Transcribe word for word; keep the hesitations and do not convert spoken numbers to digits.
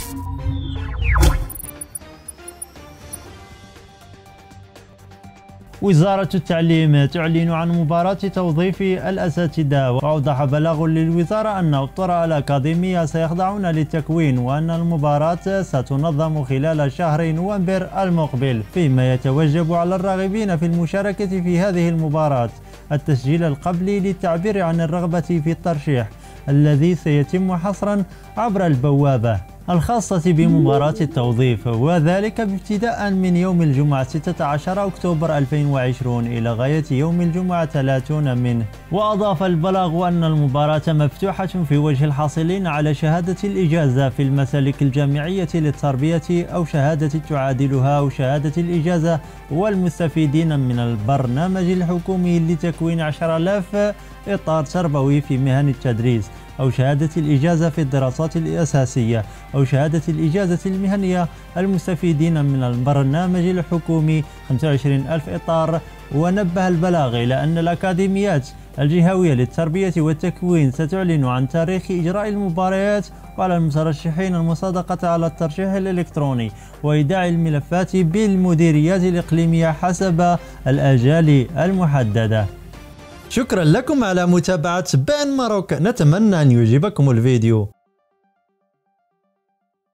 وزارة التعليم تعلن عن مباراة توظيف الأساتذة. وأوضح بلاغ للوزارة أن أبطال الأكاديمية سيخضعون للتكوين، وأن المباراة ستنظم خلال شهر نوفمبر المقبل، فيما يتوجب على الراغبين في المشاركة في هذه المباراة التسجيل القبلي للتعبير عن الرغبة في الترشيح، الذي سيتم حصرا عبر البوابة الخاصة بمباراة التوظيف، وذلك ابتداء من يوم الجمعة ستة عشر أكتوبر ألفين وعشرين إلى غاية يوم الجمعة ثلاثين منه. وأضاف البلاغ أن المباراة مفتوحة في وجه الحاصلين على شهادة الإجازة في المسالك الجامعية للتربية أو شهادة تعادلها أو شهادة الإجازة، والمستفيدين من البرنامج الحكومي لتكوين عشرة آلاف إطار تربوي في مهن التدريس، أو شهادة الإجازة في الدراسات الأساسية، أو شهادة الإجازة المهنية، المستفيدين من البرنامج الحكومي خمسة وعشرين ألف إطار. ونبه البلاغ إلى أن الأكاديميات الجهوية للتربية والتكوين ستعلن عن تاريخ إجراء المباريات، وعلى المترشحين المصادقة على الترشيح الإلكتروني وإيداع الملفات بالمديريات الإقليمية حسب الآجال المحددة. شكرا لكم على متابعة بان ماروك، نتمنى أن يعجبكم الفيديو.